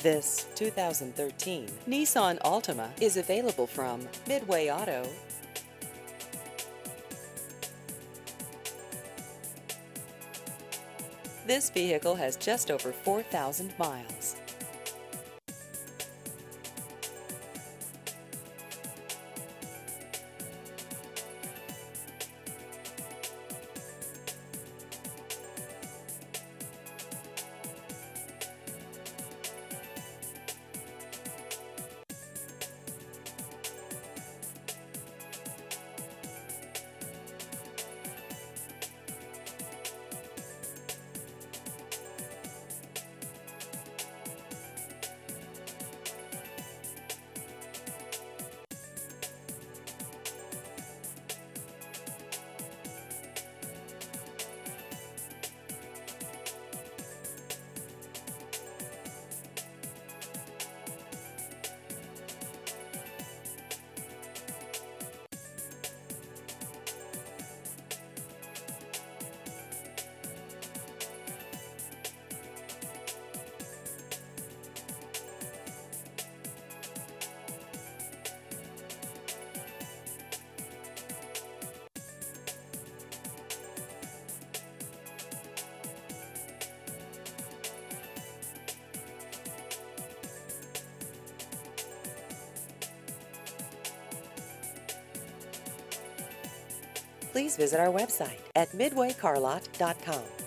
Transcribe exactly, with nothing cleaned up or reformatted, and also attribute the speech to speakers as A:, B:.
A: This two thousand thirteen Nissan Altima is available from Midway Auto. This vehicle has just over four thousand miles. Please visit our website at midway car lot dot com.